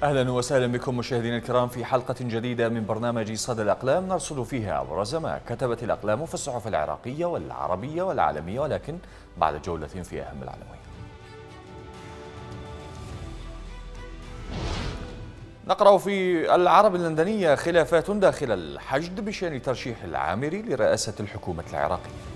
أهلا وسهلا بكم مشاهدينا الكرام في حلقة جديدة من برنامج صدى الأقلام نرصد فيها أبرز ما كتبت الأقلام في الصحف العراقية والعربية والعالمية، ولكن بعد جولة في أهم العناوين. نقرأ في العرب اللندنية خلافات داخل الحشد بشأن ترشيح العامري لرئاسة الحكومة العراقية.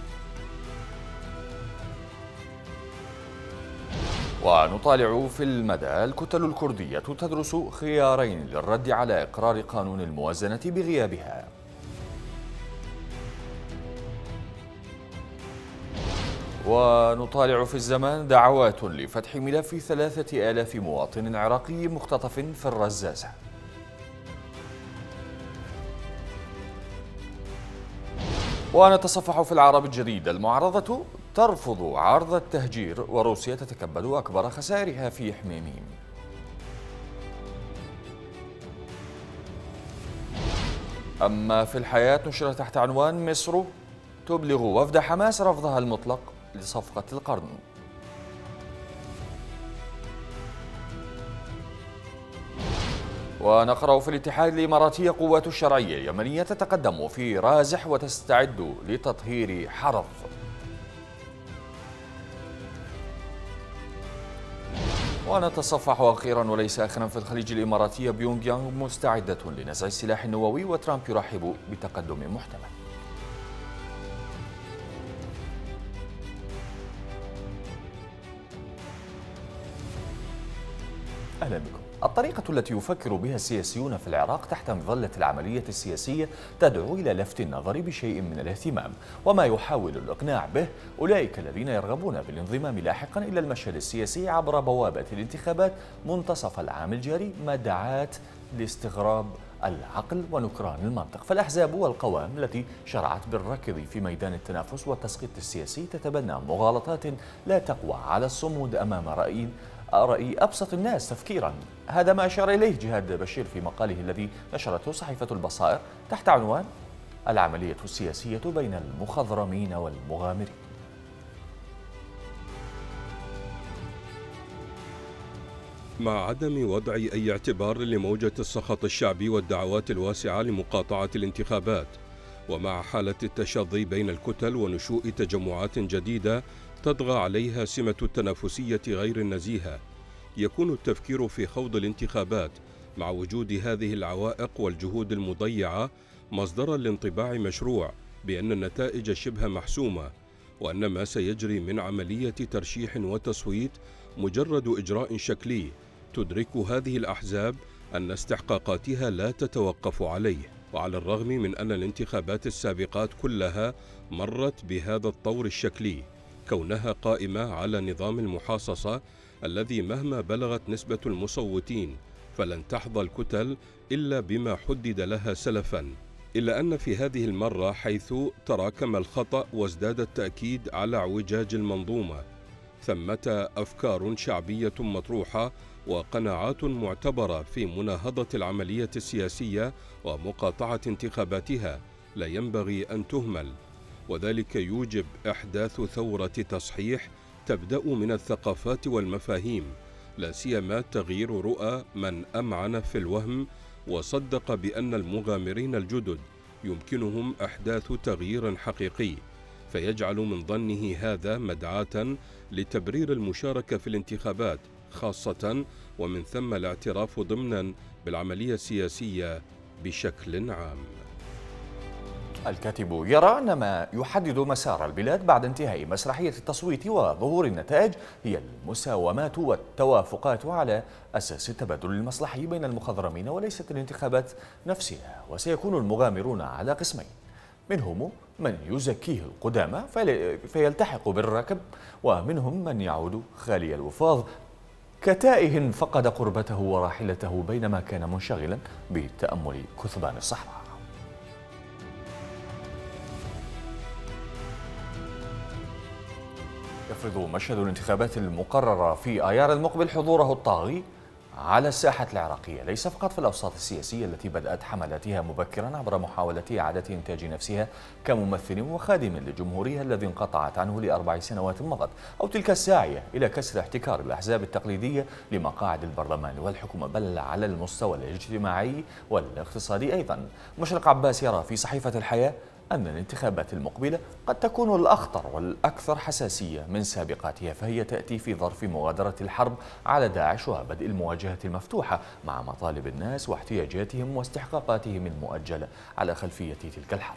ونطالع في المدى الكتل الكردية تدرس خيارين للرد على إقرار قانون الموازنة بغيابها. ونطالع في الزمان دعوات لفتح ملف 3000 مواطن عراقي مختطف في الرزازة. ونتصفح في العرب الجديد المعارضة ترفض عرض التهجير وروسيا تتكبد أكبر خسائرها في حميميم. أما في الحياة نشر تحت عنوان مصر تبلغ وفد حماس رفضها المطلق لصفقة القرن. ونقرأ في الاتحاد الإماراتي قوات الشرعية اليمنية تتقدم في رازح وتستعد لتطهير حرض. ونتصفح أخيرا وليس آخرا في الخليج الإماراتي بيونغ يانغ مستعدة لنزع السلاح النووي وترامب يرحب بتقدم محتمل. أهلا بكم. الطريقة التي يفكر بها السياسيون في العراق تحت مظلة العملية السياسية تدعو إلى لفت النظر بشيء من الاهتمام، وما يحاول الإقناع به أولئك الذين يرغبون بالانضمام لاحقا إلى المشهد السياسي عبر بوابة الانتخابات منتصف العام الجاري مدعاة لاستغراب العقل ونكران المنطق. فالأحزاب والقوائم التي شرعت بالركض في ميدان التنافس والتسقيط السياسي تتبنى مغالطات لا تقوى على الصمود أمام رأي أبسط الناس تفكيرا. هذا ما أشار إليه جهاد بشير في مقاله الذي نشرته صحيفة البصائر تحت عنوان العملية السياسية بين المخضرمين والمغامرين. مع عدم وضع أي اعتبار لموجة السخط الشعبي والدعوات الواسعة لمقاطعة الانتخابات، ومع حالة التشظي بين الكتل ونشوء تجمعات جديدة تطغى عليها سمة التنافسية غير النزيهة، يكون التفكير في خوض الانتخابات مع وجود هذه العوائق والجهود المضيعة مصدرا لانطباع مشروع بأن النتائج شبه محسومة، وأن ما سيجري من عملية ترشيح وتصويت مجرد إجراء شكلي تدرك هذه الأحزاب أن استحقاقاتها لا تتوقف عليه. وعلى الرغم من أن الانتخابات السابقات كلها مرت بهذا الطور الشكلي، كونها قائمة على نظام المحاصصة الذي مهما بلغت نسبة المصوتين فلن تحظى الكتل إلا بما حدد لها سلفا، إلا أن في هذه المرة حيث تراكم الخطأ وازداد التأكيد على اعوجاج المنظومة، ثمة أفكار شعبية مطروحة وقناعات معتبرة في مناهضة العملية السياسية ومقاطعة انتخاباتها لا ينبغي أن تهمل، وذلك يوجب إحداث ثورة تصحيح تبدأ من الثقافات والمفاهيم، لا سيما تغيير رؤى من أمعن في الوهم وصدق بأن المغامرين الجدد يمكنهم إحداث تغيير حقيقي، فيجعل من ظنه هذا مدعاة لتبرير المشاركة في الانتخابات خاصة، ومن ثم الاعتراف ضمنا بالعملية السياسية بشكل عام. الكاتب يرى أن ما يحدد مسار البلاد بعد انتهاء مسرحية التصويت وظهور النتائج هي المساومات والتوافقات على أساس التبادل المصلحي بين المخضرمين وليست الانتخابات نفسها، وسيكون المغامرون على قسمين، منهم من يزكيه القدامى فيلتحق بالركب، ومنهم من يعود خالي الوفاض كتائه فقد قربته وراحلته بينما كان منشغلا بتأمل كثبان الصحراء. يفرض مشهد الانتخابات المقررة في آيار المقبل حضوره الطاغي على الساحة العراقية، ليس فقط في الأوساط السياسية التي بدأت حملاتها مبكرا عبر محاولة إعادة إنتاج نفسها كممثل وخادم لجمهورها الذي انقطعت عنه ل4 سنوات مضت، أو تلك الساعية إلى كسر احتكار الأحزاب التقليدية لمقاعد البرلمان والحكومة، بل على المستوى الاجتماعي والاقتصادي أيضا. مشرق عباس يرى في صحيفة الحياة أن الانتخابات المقبلة قد تكون الأخطر والأكثر حساسية من سابقاتها، فهي تأتي في ظرف مغادرة الحرب على داعش وبدء المواجهة المفتوحة مع مطالب الناس واحتياجاتهم واستحقاقاتهم المؤجلة على خلفية تلك الحرب.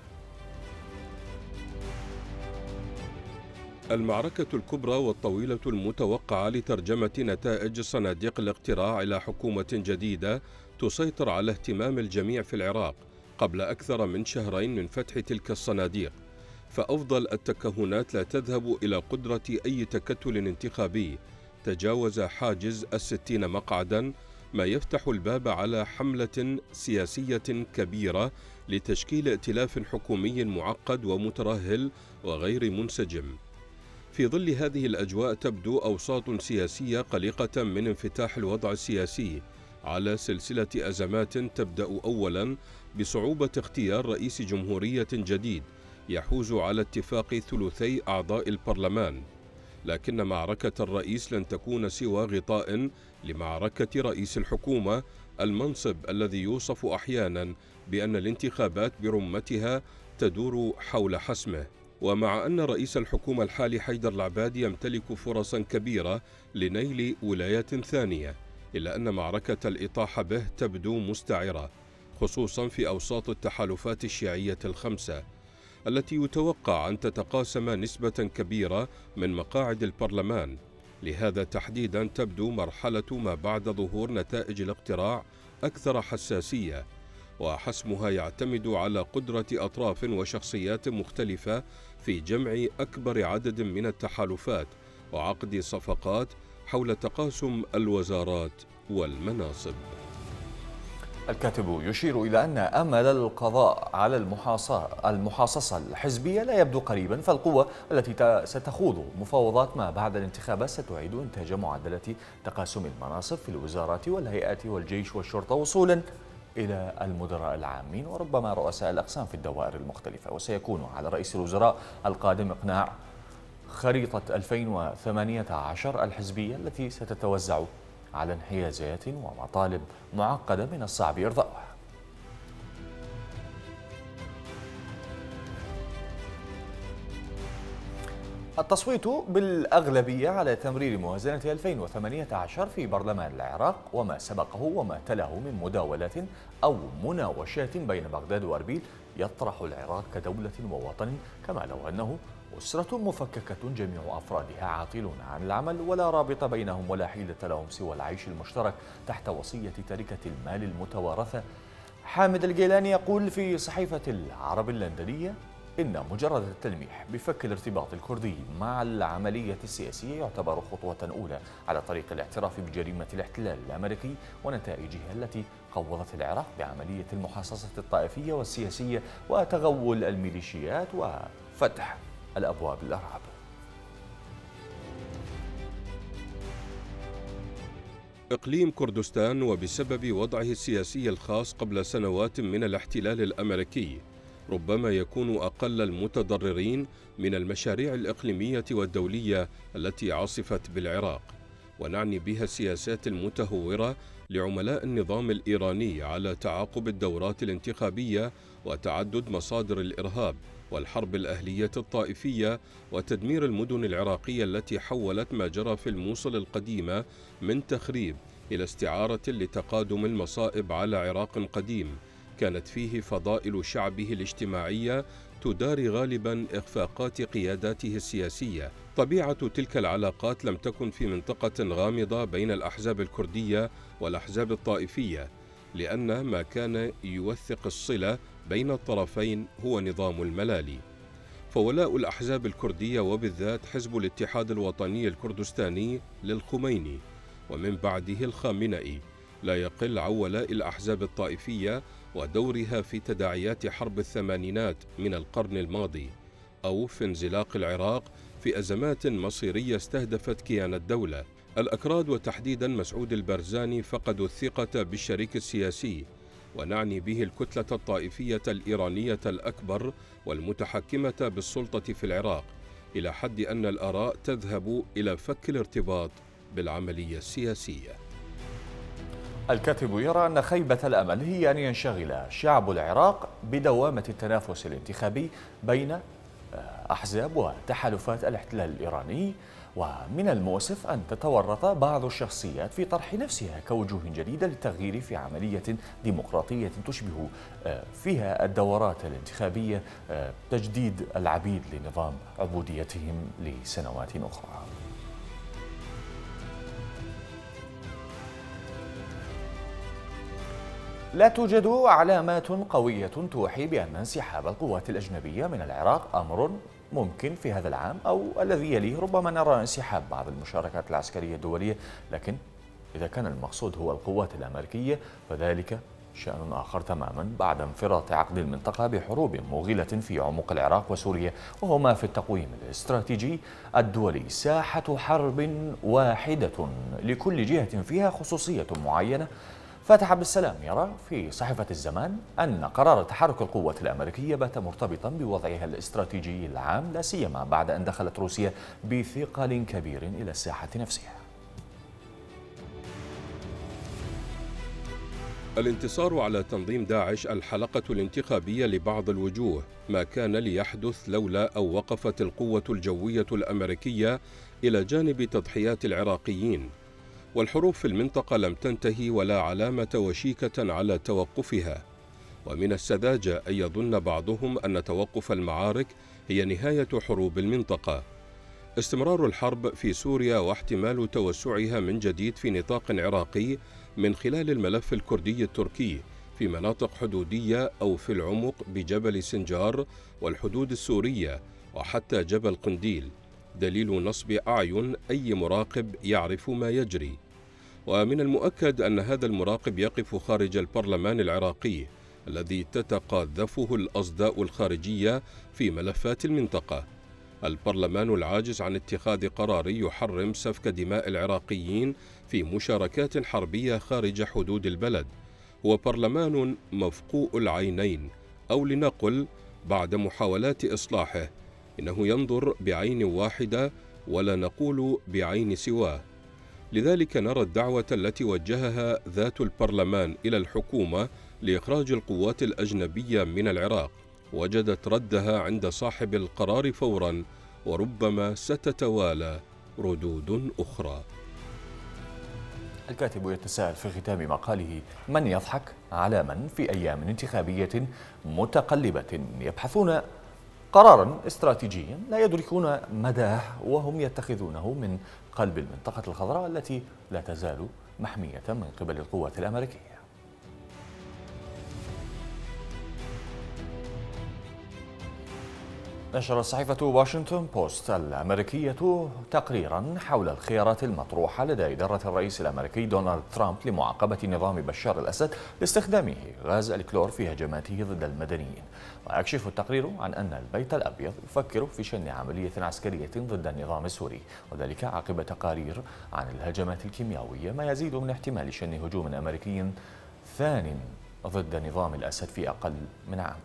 المعركة الكبرى والطويلة المتوقعة لترجمة نتائج صناديق الاقتراع إلى حكومة جديدة تسيطر على اهتمام الجميع في العراق قبل أكثر من شهرين من فتح تلك الصناديق، فأفضل التكهنات لا تذهب إلى قدرة أي تكتل انتخابي تجاوز حاجز 60 مقعدا، ما يفتح الباب على حملة سياسية كبيرة لتشكيل ائتلاف حكومي معقد ومترهل وغير منسجم. في ظل هذه الأجواء تبدو أوساط سياسية قلقة من انفتاح الوضع السياسي على سلسلة أزمات تبدأ أولاً بصعوبة اختيار رئيس جمهورية جديد يحوز على اتفاق ثلثي أعضاء البرلمان، لكن معركة الرئيس لن تكون سوى غطاء لمعركة رئيس الحكومة، المنصب الذي يوصف أحياناً بأن الانتخابات برمتها تدور حول حسمه. ومع أن رئيس الحكومة الحالي حيدر العبادي يمتلك فرصاً كبيرة لنيل ولاية ثانية، إلا أن معركة الإطاحة به تبدو مستعرة، خصوصاً في أوساط التحالفات الشيعية الخمسة التي يتوقع أن تتقاسم نسبة كبيرة من مقاعد البرلمان. لهذا تحديداً تبدو مرحلة ما بعد ظهور نتائج الاقتراع أكثر حساسية، وحسمها يعتمد على قدرة أطراف وشخصيات مختلفة في جمع أكبر عدد من التحالفات وعقد صفقات حول تقاسم الوزارات والمناصب. الكاتب يشير إلى أن أمل القضاء على المحاصصة الحزبية لا يبدو قريبا، فالقوة التي ستخوض مفاوضات ما بعد الانتخابات ستعيد إنتاج معدلات تقاسم المناصب في الوزارات والهيئات والجيش والشرطة وصولا إلى المدراء العامين وربما رؤساء الأقسام في الدوائر المختلفة. وسيكون على رئيس الوزراء القادم إقناع خريطة 2018 الحزبية التي ستتوزع على انحيازات ومطالب معقدة من الصعب إرضاؤها. التصويت بالأغلبية على تمرير موازنة 2018 في برلمان العراق وما سبقه وما تلاه من مداولات أو مناوشات بين بغداد وأربيل يطرح العراق كدولة ووطن، كما لو أنه أسرة مفككة جميع أفرادها عاطلون عن العمل ولا رابط بينهم ولا حيلة لهم سوى العيش المشترك تحت وصية تركة المال المتوارثة. حامد الجيلاني يقول في صحيفة العرب اللندنية إن مجرد التلميح بفك الارتباط الكردي مع العملية السياسية يعتبر خطوة أولى على طريق الاعتراف بجريمة الاحتلال الأمريكي ونتائجها التي قوضت العراق بعملية المحاصصة الطائفية والسياسية وتغول الميليشيات وفتح الأبواب للإرهاب. إقليم كردستان وبسبب وضعه السياسي الخاص قبل سنوات من الاحتلال الأمريكي ربما يكون أقل المتضررين من المشاريع الإقليمية والدولية التي عصفت بالعراق، ونعني بها السياسات المتهورة لعملاء النظام الإيراني على تعاقب الدورات الانتخابية وتعدد مصادر الإرهاب والحرب الأهلية الطائفية وتدمير المدن العراقية التي حولت ما جرى في الموصل القديمة من تخريب إلى استعارة لتقادم المصائب على عراق قديم كانت فيه فضائل شعبه الاجتماعية تداري غالبا إخفاقات قياداته السياسية. طبيعة تلك العلاقات لم تكن في منطقة غامضة بين الأحزاب الكردية والأحزاب الطائفية، لأن ما كان يوثق الصلة بين الطرفين هو نظام الملالي. فولاء الأحزاب الكردية وبالذات حزب الاتحاد الوطني الكردستاني للخميني ومن بعده الخامنئي لا يقل عن ولاء الأحزاب الطائفية ودورها في تداعيات حرب الثمانينات من القرن الماضي، أو في انزلاق العراق في أزمات مصيرية استهدفت كيان الدولة. الأكراد وتحديدا مسعود البرزاني فقدوا الثقة بالشريك السياسي، ونعني به الكتلة الطائفية الإيرانية الأكبر والمتحكمة بالسلطة في العراق، إلى حد أن الآراء تذهب إلى فك الارتباط بالعملية السياسية. الكاتب يرى أن خيبة الأمل هي أن ينشغل شعب العراق بدوامة التنافس الانتخابي بين أحزاب وتحالفات الاحتلال الإيراني، ومن المؤسف أن تتورط بعض الشخصيات في طرح نفسها كوجوه جديدة للتغيير في عملية ديمقراطية تشبه فيها الدورات الانتخابية تجديد العبيد لنظام عبوديتهم لسنوات أخرى. لا توجد علامات قوية توحي بأن انسحاب القوات الأجنبية من العراق أمر ممكن في هذا العام أو الذي يليه. ربما نرى انسحاب بعض المشاركات العسكرية الدولية، لكن إذا كان المقصود هو القوات الأمريكية فذلك شأن آخر تماما بعد انفراط عقد المنطقة بحروب موغلة في عمق العراق وسوريا، وهو ما في التقويم الاستراتيجي الدولي ساحة حرب واحدة لكل جهة فيها خصوصية معينة. فاتح عبد السلام يرى في صحيفة الزمان أن قرار تحرك القوات الأمريكية بات مرتبطا بوضعها الاستراتيجي العام، لا سيما بعد أن دخلت روسيا بثقل كبير إلى الساحة نفسها. الانتصار على تنظيم داعش الحلقة الانتخابية لبعض الوجوه، ما كان ليحدث لولا أو وقفت القوة الجوية الأمريكية إلى جانب تضحيات العراقيين. والحروب في المنطقة لم تنتهي ولا علامة وشيكة على توقفها، ومن السذاجة أن يظن بعضهم أن توقف المعارك هي نهاية حروب المنطقة. استمرار الحرب في سوريا واحتمال توسعها من جديد في نطاق عراقي من خلال الملف الكردي التركي في مناطق حدودية أو في العمق بجبل سنجار والحدود السورية وحتى جبل قنديل دليل نصب أعين أي مراقب يعرف ما يجري. ومن المؤكد أن هذا المراقب يقف خارج البرلمان العراقي الذي تتقاذفه الأصداء الخارجية في ملفات المنطقة. البرلمان العاجز عن اتخاذ قرار يحرم سفك دماء العراقيين في مشاركات حربية خارج حدود البلد هو برلمان مفقوء العينين، أو لنقل بعد محاولات إصلاحه إنه ينظر بعين واحدة ولا نقول بعين سواه. لذلك نرى الدعوة التي وجهها ذات البرلمان إلى الحكومة لإخراج القوات الأجنبية من العراق وجدت ردها عند صاحب القرار فورا، وربما ستتوالى ردود أخرى. الكاتب يتساءل في ختام مقاله: من يضحك على من في أيام انتخابية متقلبة يبحثون قرارا استراتيجيا لا يدركون مداه وهم يتخذونه من قلب المنطقة الخضراء التي لا تزال محمية من قبل القوات الأمريكية. نشرت صحيفة واشنطن بوست الأمريكية تقريرا حول الخيارات المطروحة لدى إدارة الرئيس الأمريكي دونالد ترامب لمعاقبة نظام بشار الأسد لاستخدامه غاز الكلور في هجماته ضد المدنيين. ويكشف التقرير عن أن البيت الأبيض يفكر في شن عملية عسكرية ضد النظام السوري، وذلك عقب تقارير عن الهجمات الكيميائية، ما يزيد من احتمال شن هجوم أمريكي ثان ضد نظام الأسد في أقل من عام.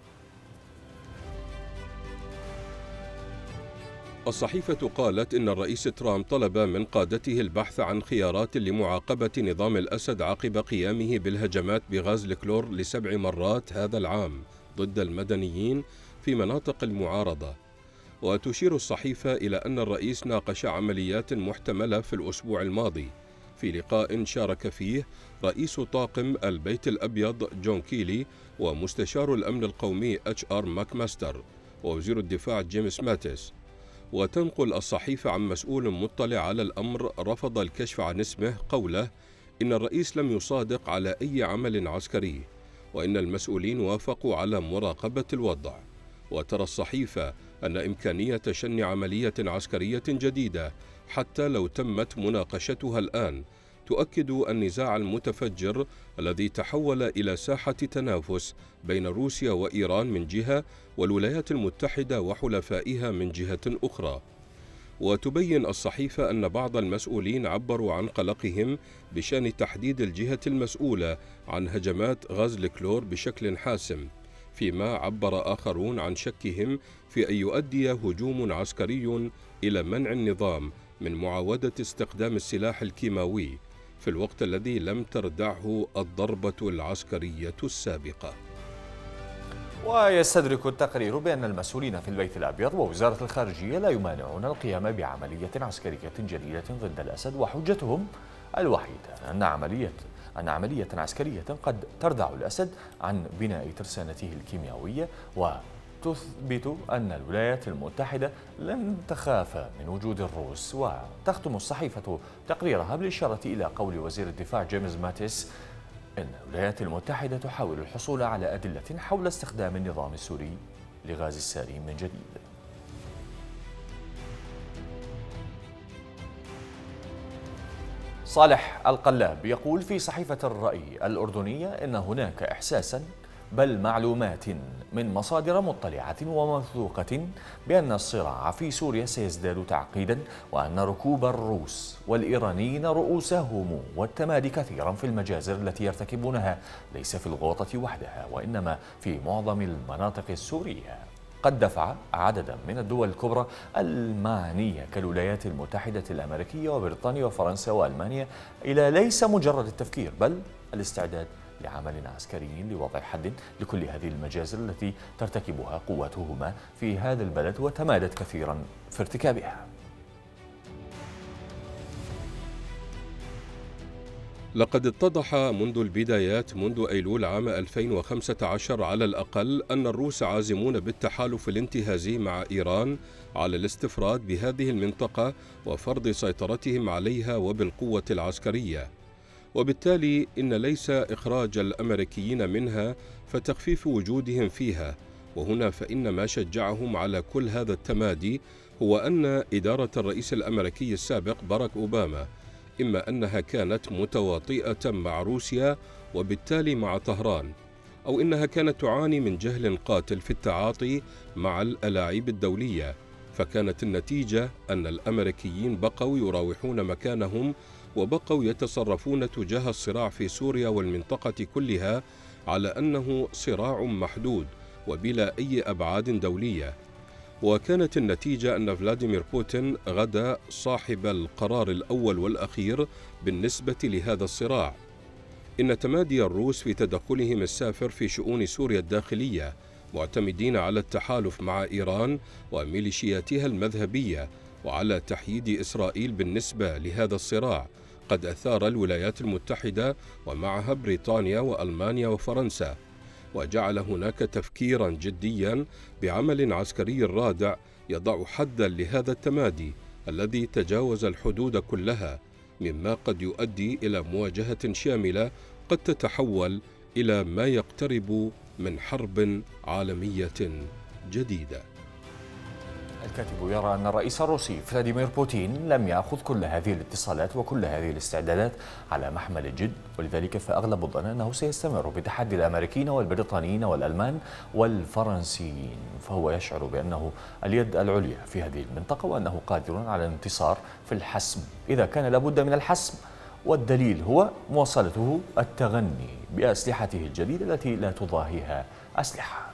الصحيفة قالت إن الرئيس ترامب طلب من قادته البحث عن خيارات لمعاقبة نظام الأسد عقب قيامه بالهجمات بغاز الكلور ل7 مرات هذا العام ضد المدنيين في مناطق المعارضة. وتشير الصحيفة إلى أن الرئيس ناقش عمليات محتملة في الأسبوع الماضي في لقاء شارك فيه رئيس طاقم البيت الأبيض جون كيلي ومستشار الأمن القومي HR ماكماستر ووزير الدفاع جيمس ماتيس. وتنقل الصحيفة عن مسؤول مطلع على الأمر رفض الكشف عن اسمه قوله إن الرئيس لم يصادق على أي عمل عسكري، وإن المسؤولين وافقوا على مراقبة الوضع. وترى الصحيفة أن إمكانية شن عملية عسكرية جديدة حتى لو تمت مناقشتها الآن تؤكد النزاع المتفجر الذي تحول إلى ساحة تنافس بين روسيا وإيران من جهة والولايات المتحدة وحلفائها من جهة أخرى. وتبين الصحيفة أن بعض المسؤولين عبروا عن قلقهم بشأن تحديد الجهة المسؤولة عن هجمات غاز الكلور بشكل حاسم، فيما عبر آخرون عن شكهم في أن يؤدي هجوم عسكري إلى منع النظام من معاودة استخدام السلاح الكيماوي في الوقت الذي لم تردعه الضربة العسكرية السابقة. ويستدرك التقرير بأن المسؤولين في البيت الأبيض ووزارة الخارجية لا يمانعون القيام بعملية عسكرية جديدة ضد الأسد، وحجتهم الوحيدة أن عملية عسكرية قد تردع الأسد عن بناء ترسانته الكيميائية، وتثبت أن الولايات المتحدة لن تخاف من وجود الروس. وتختم الصحيفة تقريرها بالإشارة إلى قول وزير الدفاع جيمس ماتيس إن الولايات المتحدة تحاول الحصول على أدلة حول استخدام النظام السوري لغاز السارين من جديد. صالح القلاب يقول في صحيفة الرأي الأردنية إن هناك إحساسا بل معلومات من مصادر مطلعة وموثوقة بأن الصراع في سوريا سيزداد تعقيدا، وأن ركوب الروس والإيرانيين رؤوسهم والتمادي كثيرا في المجازر التي يرتكبونها ليس في الغوطة وحدها وإنما في معظم المناطق السورية. قد دفع عددا من الدول الكبرى المعنية كالولايات المتحدة الأمريكية وبريطانيا وفرنسا وألمانيا إلى ليس مجرد التفكير بل الاستعداد لعمل عسكري لوضع حد لكل هذه المجازر التي ترتكبها قواتهما في هذا البلد وتمادت كثيرا في ارتكابها. لقد اتضح منذ البدايات منذ أيلول عام 2015 على الأقل أن الروس عازمون بالتحالف الانتهازي مع إيران على الاستفراد بهذه المنطقة وفرض سيطرتهم عليها وبالقوة العسكرية، وبالتالي إن ليس إخراج الأمريكيين منها فتخفيف وجودهم فيها. وهنا فإن ما شجعهم على كل هذا التمادي هو أن إدارة الرئيس الأمريكي السابق باراك أوباما إما أنها كانت متواطئة مع روسيا وبالتالي مع طهران، أو إنها كانت تعاني من جهل قاتل في التعاطي مع الألاعيب الدولية، فكانت النتيجة أن الأمريكيين بقوا يراوحون مكانهم وبقوا يتصرفون تجاه الصراع في سوريا والمنطقة كلها على أنه صراع محدود وبلا أي أبعاد دولية. وكانت النتيجة أن فلاديمير بوتين غدا صاحب القرار الأول والأخير بالنسبة لهذا الصراع. إن تمادي الروس في تدخلهم السافر في شؤون سوريا الداخلية معتمدين على التحالف مع إيران وميليشياتها المذهبية وعلى تحييد إسرائيل بالنسبة لهذا الصراع قد أثار الولايات المتحدة ومعها بريطانيا وألمانيا وفرنسا، وجعل هناك تفكيرا جديا بعمل عسكري رادع يضع حدا لهذا التمادي الذي تجاوز الحدود كلها، مما قد يؤدي إلى مواجهة شاملة قد تتحول إلى ما يقترب من حرب عالمية جديدة. الكاتب يرى أن الرئيس الروسي فلاديمير بوتين لم يأخذ كل هذه الاتصالات وكل هذه الاستعدادات على محمل الجد، ولذلك فأغلب الظن أنه سيستمر بتحدي الأمريكيين والبريطانيين والألمان والفرنسيين، فهو يشعر بأنه اليد العليا في هذه المنطقة وأنه قادر على الانتصار في الحسم إذا كان لابد من الحسم، والدليل هو مواصلته التغني بأسلحته الجديدة التي لا تضاهيها أسلحة.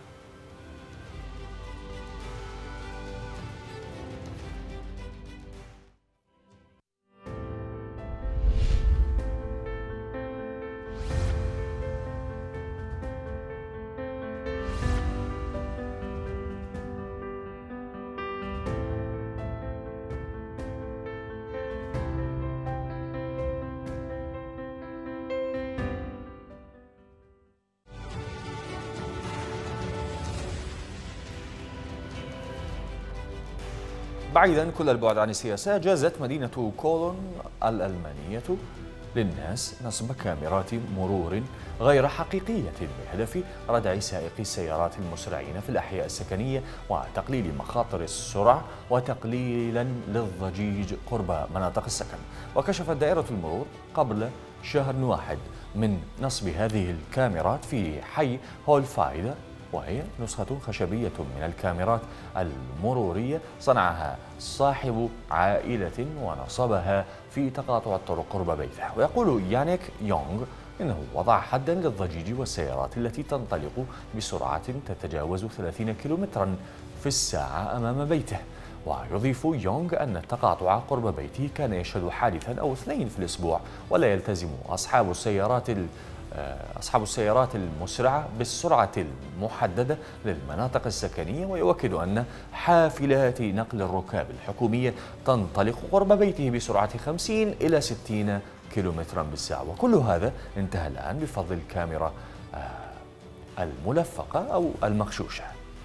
بعيدا كل البعد عن السياسة، جازت مدينة كولون الألمانية للناس نصب كاميرات مرور غير حقيقية بهدف ردع سائقي السيارات المسرعين في الأحياء السكنية وتقليل مخاطر السرعة وتقليلا للضجيج قرب مناطق السكن. وكشفت دائرة المرور قبل شهر واحد من نصب هذه الكاميرات في حي هولفايد وهي نسخة خشبية من الكاميرات المرورية صنعها صاحب عائلة ونصبها في تقاطع الطرق قرب بيته. ويقول يانيك يونغ إنه وضع حدا للضجيج والسيارات التي تنطلق بسرعة تتجاوز 30 كيلومترا في الساعة أمام بيته. ويضيف يونغ أن التقاطع قرب بيته كان يشهد حادثا أو اثنين في الأسبوع، ولا يلتزم أصحاب السيارات المسرعة بالسرعة المحددة للمناطق السكنية. ويؤكد أن حافلات نقل الركاب الحكومية تنطلق قرب بيته بسرعة 50 إلى 60 كيلومترا بالساعة. وكل هذا انتهى الآن بفضل الكاميرا الملفقة أو المغشوشة.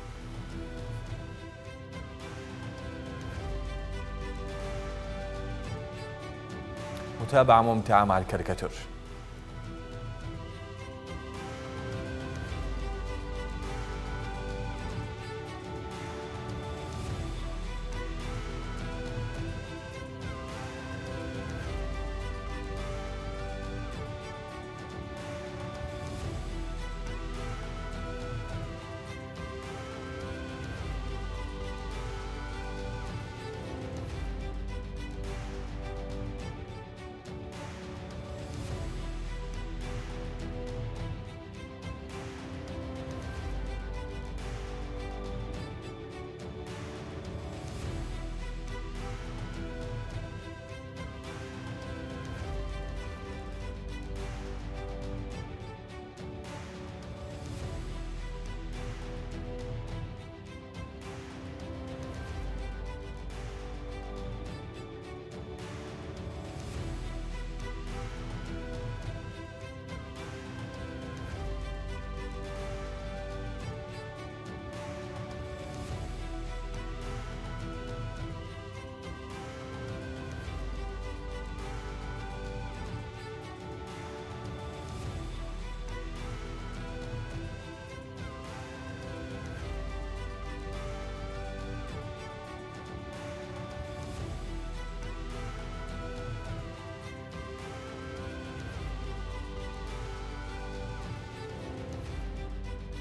متابعة ممتعة مع الكاريكاتير.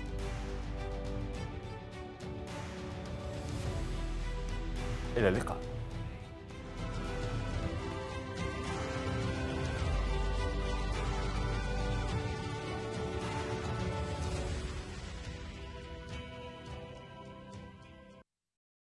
إلى اللقاء.